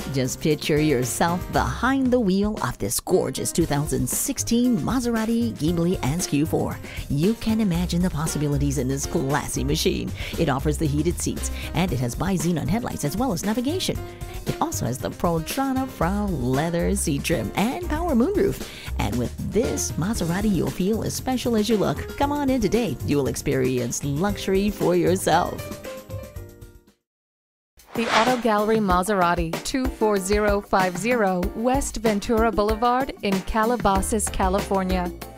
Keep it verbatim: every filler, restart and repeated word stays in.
Just picture yourself behind the wheel of this gorgeous two thousand sixteen Maserati Ghibli S Q four. You can imagine the possibilities in this classy machine. It offers the heated seats, and it has bi-xenon headlights as well as navigation. It also has the Protrana Frau leather seat trim and power moonroof. And with this Maserati, you'll feel as special as you look. Come on in today. You'll experience luxury for yourself. The Auto Gallery Maserati, two four zero five zero West Ventura Boulevard in Calabasas, California.